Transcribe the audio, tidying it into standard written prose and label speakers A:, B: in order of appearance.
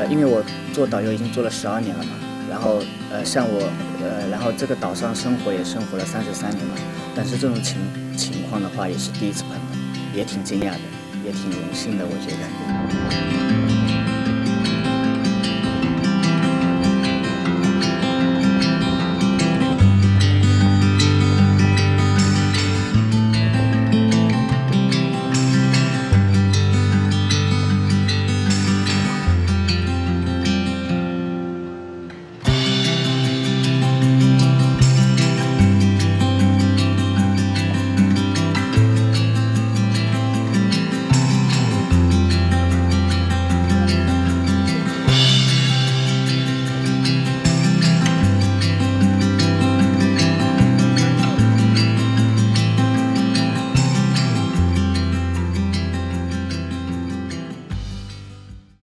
A: 因为我做导游已经做了12年了嘛，然后像我然后这个岛上生活也生活了33年了，但是这种情况的话也是第一次碰到，也挺惊讶的，也挺荣幸的，我觉得。